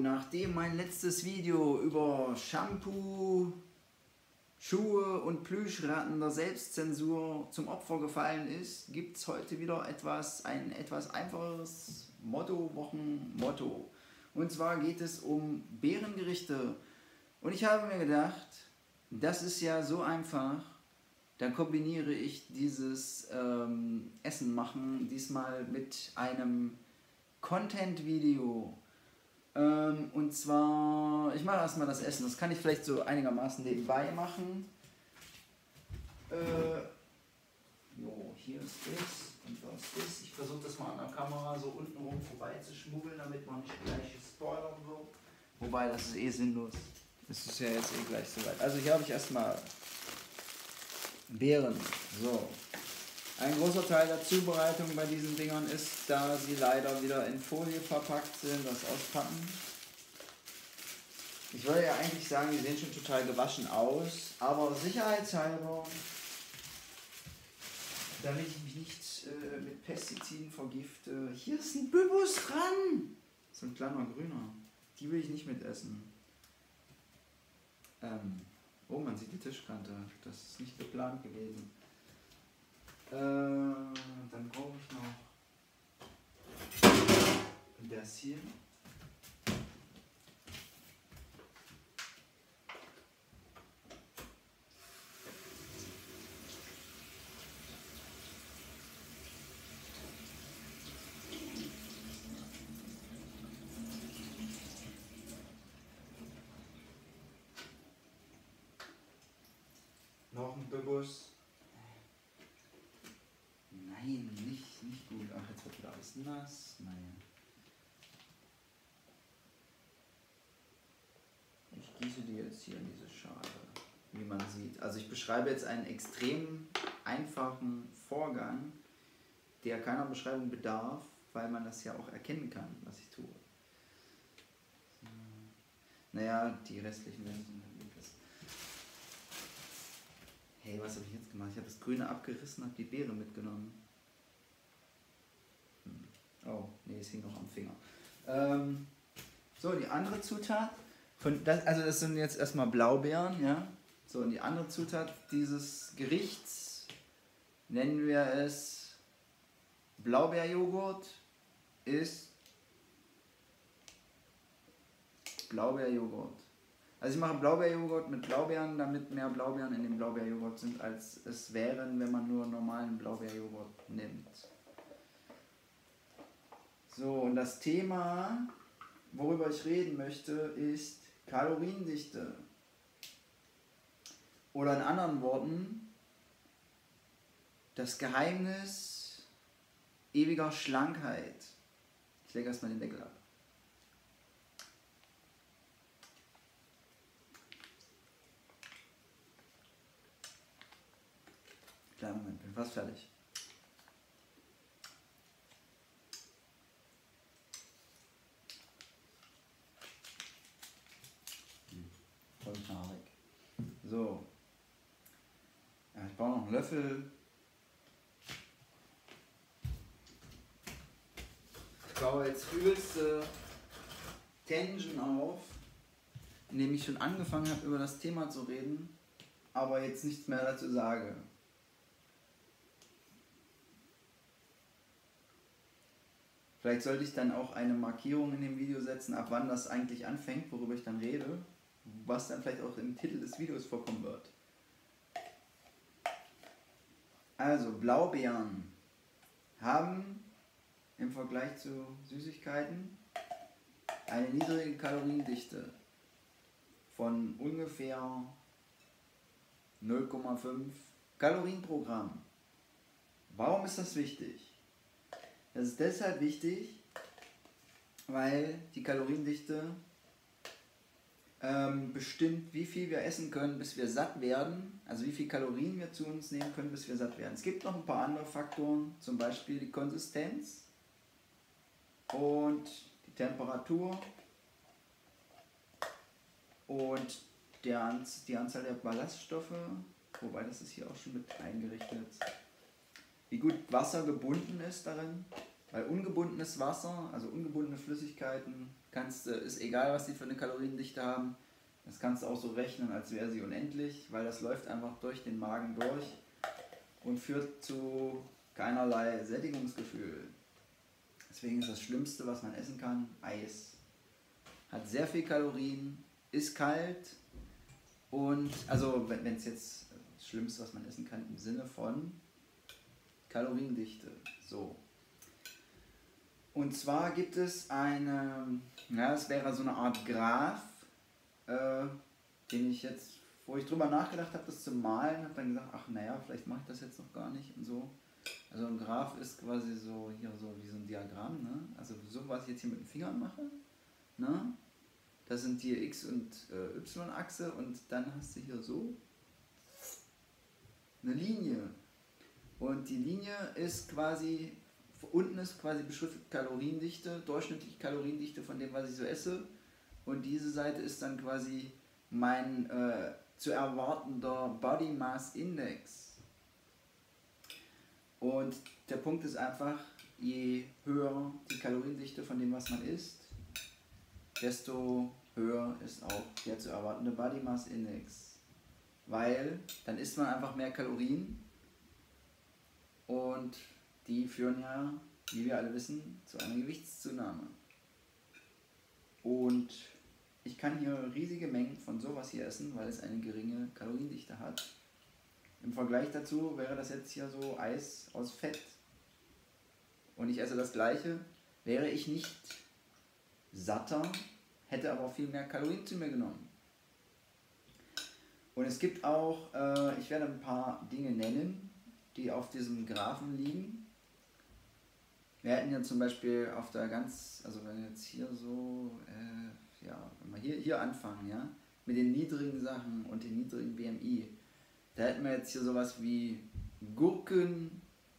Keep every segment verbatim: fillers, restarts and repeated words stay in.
nachdem mein letztes Video über Shampoo, Schuhe und Plüschratten der Selbstzensur zum Opfer gefallen ist, gibt es heute wieder etwas, ein etwas einfacheres Motto, Wochenmotto. Und zwar geht es um Beerengerichte. Und ich habe mir gedacht, das ist ja so einfach, dann kombiniere ich dieses ähm, Essen machen diesmal mit einem Content-Video. Ähm, und zwar, ich mache erstmal das Essen, das kann ich vielleicht so einigermaßen nebenbei machen. Äh, jo, hier ist das und das ist. Ich versuche das mal an der Kamera so untenrum vorbei zu schmuggeln, damit man nicht gleich gespoilert wird. Wobei, das ist eh sinnlos. Das ist ja jetzt eh gleich soweit. Also hier habe ich erstmal Beeren. So. Ein großer Teil der Zubereitung bei diesen Dingern ist, da sie leider wieder in Folie verpackt sind, das Auspacken. Ich würde ja eigentlich sagen, die sehen schon total gewaschen aus, aber sicherheitshalber, damit ich mich nicht äh, mit Pestiziden vergifte. Hier ist ein Bybus dran! So ein kleiner grüner. Die will ich nicht mitessen. Ähm, oh, man sieht die Tischkante. Das ist nicht geplant gewesen. Äh, dann brauche ich noch das hier. Noch ein Bybus. Nein, nicht, nicht gut. Ach, jetzt wird wieder alles nass. Naja. Ich gieße die jetzt hier in diese Schale, wie man sieht. Also ich beschreibe jetzt einen extrem einfachen Vorgang, der keiner Beschreibung bedarf, weil man das ja auch erkennen kann, was ich tue. Naja, die restlichen werden sind halt das. Hey, was habe ich jetzt gemacht? Ich habe das Grüne abgerissen, habe die Beere mitgenommen. Hm. Oh, nee, es hing noch am Finger. Ähm, so, die andere Zutat, von das, also das sind jetzt erstmal Blaubeeren, ja. So, und die andere Zutat dieses Gerichts nennen wir es Blaubeerjoghurt, ist Blaubeerjoghurt. Also ich mache Blaubeerjoghurt mit Blaubeeren, damit mehr Blaubeeren in dem Blaubeerjoghurt sind, als es wären, wenn man nur normalen Blaubeerjoghurt nimmt. So, und das Thema, worüber ich reden möchte, ist Kaloriendichte. Oder in anderen Worten, das Geheimnis ewiger Schlankheit. Ich lege erstmal den Deckel ab. Kleinen Moment, bin fast fertig. Hm, voll knarrig. So. Ja, ich brauche noch einen Löffel. Ich baue jetzt übelste Tension auf, indem ich schon angefangen habe, über das Thema zu reden, aber jetzt nichts mehr dazu sage. Vielleicht sollte ich dann auch eine Markierung in dem Video setzen, ab wann das eigentlich anfängt, worüber ich dann rede, was dann vielleicht auch im Titel des Videos vorkommen wird. Also, Blaubeeren haben im Vergleich zu Süßigkeiten eine niedrige Kaloriendichte von ungefähr null Komma fünf Kalorien pro Gramm. Warum ist das wichtig? Das ist deshalb wichtig, weil die Kaloriendichte ähm, bestimmt, wie viel wir essen können, bis wir satt werden. Also wie viel Kalorien wir zu uns nehmen können, bis wir satt werden. Es gibt noch ein paar andere Faktoren, zum Beispiel die Konsistenz und die Temperatur und der, die Anzahl der Ballaststoffe, wobei das ist hier auch schon mit eingerichtet. Wie gut Wasser gebunden ist darin. Weil ungebundenes Wasser, also ungebundene Flüssigkeiten, kannst, ist egal, was die für eine Kaloriendichte haben, das kannst du auch so rechnen, als wäre sie unendlich, weil das läuft einfach durch den Magen durch und führt zu keinerlei Sättigungsgefühl. Deswegen ist das Schlimmste, was man essen kann, Eis. Hat sehr viel Kalorien, ist kalt und, also wenn es jetzt das Schlimmste, was man essen kann, im Sinne von Kaloriendichte. So. Und zwar gibt es eine, ja, das wäre so eine Art Graph, äh, den ich jetzt, wo ich drüber nachgedacht habe, das zu malen, habe dann gesagt, ach naja, vielleicht mache ich das jetzt noch gar nicht und so. Also ein Graph ist quasi so hier so wie so ein Diagramm, ne? Also so, was ich jetzt hier mit den Fingern mache, ne? Das sind die X- und äh, Y-Achse und dann hast du hier so eine Linie. Und die Linie ist quasi, unten ist quasi beschriftet Kaloriendichte, durchschnittliche Kaloriendichte von dem, was ich so esse. Und diese Seite ist dann quasi mein äh, zu erwartender Body Mass Index. Und der Punkt ist einfach, je höher die Kaloriendichte von dem, was man isst, desto höher ist auch der zu erwartende Body Mass Index. Weil dann isst man einfach mehr Kalorien und die führen ja, wie wir alle wissen, zu einer Gewichtszunahme. Und ich kann hier riesige Mengen von sowas hier essen, weil es eine geringe Kaloriendichte hat. Im Vergleich dazu wäre das jetzt hier so Eis aus Fett. Und ich esse das gleiche, wäre ich nicht satter, hätte aber auch viel mehr Kalorien zu mir genommen. Und es gibt auch, äh, ich werde ein paar Dinge nennen, die auf diesem Graphen liegen. Wir hätten ja zum Beispiel auf der ganz, also wenn wir jetzt hier so, äh, ja, wenn wir hier, hier anfangen, ja, mit den niedrigen Sachen und den niedrigen B M I, da hätten wir jetzt hier sowas wie Gurken,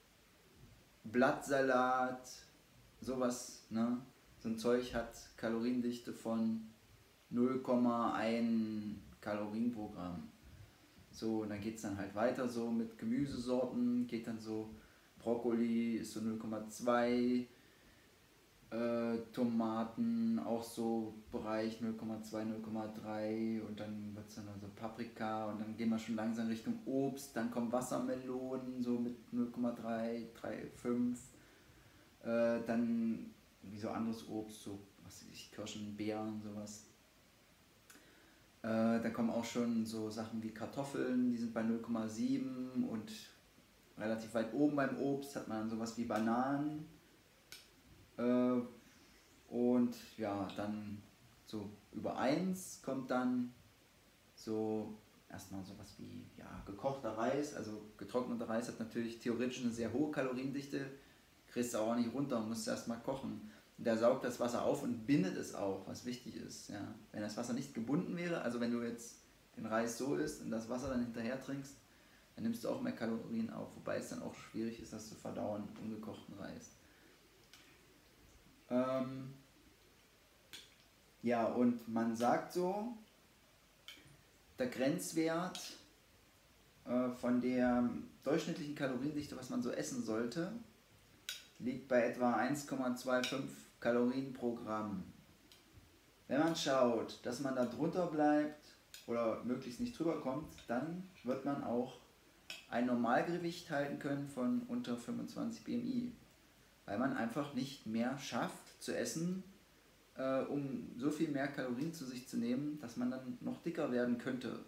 Blattsalat, sowas, ne? So ein Zeug hat Kaloriendichte von null Komma eins Kalorien pro Gramm. So, und dann geht es dann halt weiter so mit Gemüsesorten, geht dann so, Brokkoli ist so null Komma zwei, äh, Tomaten auch so Bereich null Komma zwei, null Komma drei und dann wird es dann also Paprika und dann gehen wir schon langsam Richtung Obst, dann kommen Wassermelonen so mit null Komma drei, drei, fünf, äh, dann wie so anderes Obst, so was weiß ich, Kirschen, Beeren, sowas. Äh, da kommen auch schon so Sachen wie Kartoffeln, die sind bei null Komma sieben und relativ weit oben beim Obst hat man sowas wie Bananen. Äh, und ja, dann so über eins kommt dann so erstmal sowas wie ja, gekochter Reis. Also getrockneter Reis hat natürlich theoretisch eine sehr hohe Kaloriendichte, kriegst du auch nicht runter und musst erstmal kochen. Und der saugt das Wasser auf und bindet es auch, was wichtig ist. Ja. Wenn das Wasser nicht gebunden wäre, also wenn du jetzt den Reis so isst und das Wasser dann hinterher trinkst, dann nimmst du auch mehr Kalorien auf, wobei es dann auch schwierig ist, das zu verdauen, ungekochten Reis. Ähm ja, und man sagt so, der Grenzwert äh, von der durchschnittlichen Kaloriendichte, was man so essen sollte, liegt bei etwa eins Komma fünfundzwanzig Kalorien pro Gramm. Wenn man schaut, dass man da drunter bleibt oder möglichst nicht drüber kommt, dann wird man auch ein Normalgewicht halten können von unter fünfundzwanzig B M I, weil man einfach nicht mehr schafft zu essen, äh, um so viel mehr Kalorien zu sich zu nehmen, dass man dann noch dicker werden könnte.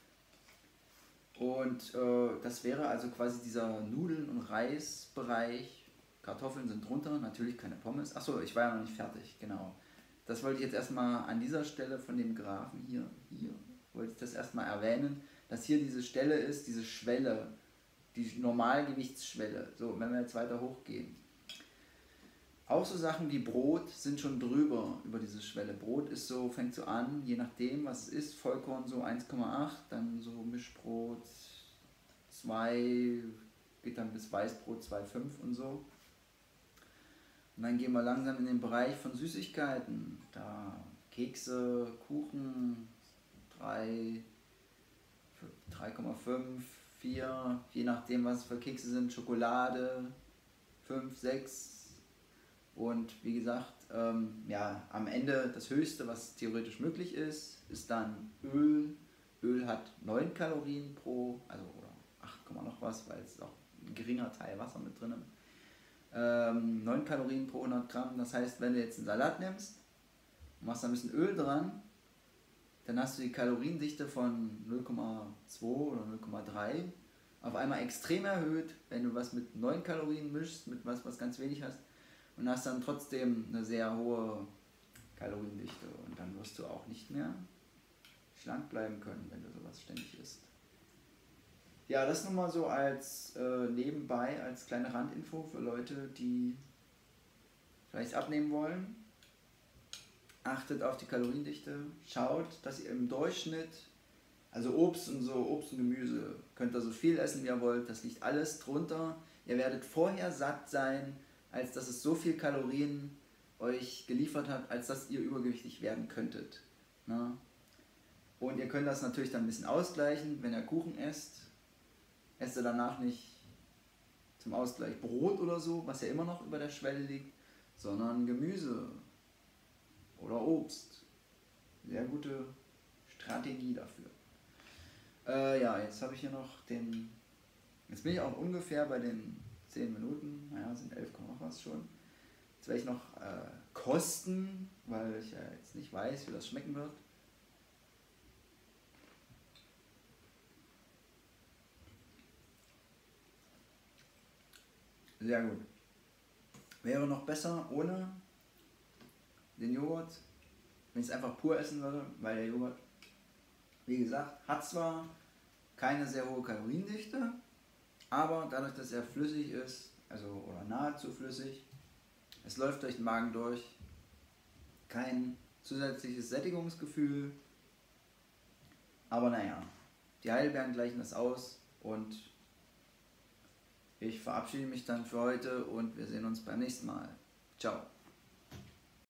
Und äh, das wäre also quasi dieser Nudeln- und Reisbereich. Kartoffeln sind drunter, natürlich keine Pommes. Achso, ich war ja noch nicht fertig, genau. Das wollte ich jetzt erstmal an dieser Stelle von dem Graphen hier, hier, wollte ich das erstmal erwähnen, dass hier diese Stelle ist, diese Schwelle, die Normalgewichtsschwelle. So, wenn wir jetzt weiter hochgehen. Auch so Sachen wie Brot sind schon drüber, über diese Schwelle. Brot ist so, fängt so an, je nachdem, was es ist, Vollkorn so eins Komma acht, dann so Mischbrot zwei, geht dann bis Weißbrot zwei Komma fünf und so. Und dann gehen wir langsam in den Bereich von Süßigkeiten. Da Kekse, Kuchen, drei, drei Komma fünf, vier, je nachdem was für Kekse sind, Schokolade, fünf, sechs. Und wie gesagt, ähm, ja, am Ende das Höchste, was theoretisch möglich ist, ist dann Öl. Öl hat neun Kalorien pro, also oder acht, noch was, weil es auch ein geringer Teil Wasser mit drin ist. Ähm, neun Kalorien pro hundert Gramm. Das heißt, wenn du jetzt einen Salat nimmst, machst da ein bisschen Öl dran, dann hast du die Kaloriendichte von null Komma zwei oder null Komma drei auf einmal extrem erhöht, wenn du was mit neun Kalorien mischst, mit was, was ganz wenig hast, und hast dann trotzdem eine sehr hohe Kaloriendichte und dann wirst du auch nicht mehr schlank bleiben können, wenn du sowas ständig isst. Ja, das nur mal so als äh, nebenbei, als kleine Randinfo für Leute, die vielleicht abnehmen wollen. Achtet auf die Kaloriendichte, schaut, dass ihr im Durchschnitt, also Obst und so, Obst und Gemüse, könnt ihr so viel essen, wie ihr wollt, das liegt alles drunter. Ihr werdet vorher satt sein, als dass es so viel Kalorien euch geliefert hat, als dass ihr übergewichtig werden könntet. Na? Und ihr könnt das natürlich dann ein bisschen ausgleichen, wenn ihr Kuchen esst. Esst ihr danach nicht zum Ausgleich Brot oder so, was ja immer noch über der Schwelle liegt, sondern Gemüse oder Obst. Sehr gute Strategie dafür. Äh, ja, jetzt habe ich hier noch den... Jetzt bin ich auch ungefähr bei den zehn Minuten, naja, sind elf, noch was schon. Jetzt werde ich noch äh, kosten, weil ich ja jetzt nicht weiß, wie das schmecken wird. Sehr gut. Wäre noch besser ohne den Joghurt, wenn ich es einfach pur essen würde, weil der Joghurt, wie gesagt, hat zwar keine sehr hohe Kaloriendichte, aber dadurch, dass er flüssig ist, also oder nahezu flüssig, es läuft durch den Magen durch, kein zusätzliches Sättigungsgefühl, aber naja, die Heidelbeeren gleichen das aus und ich verabschiede mich dann für heute und wir sehen uns beim nächsten Mal. Ciao.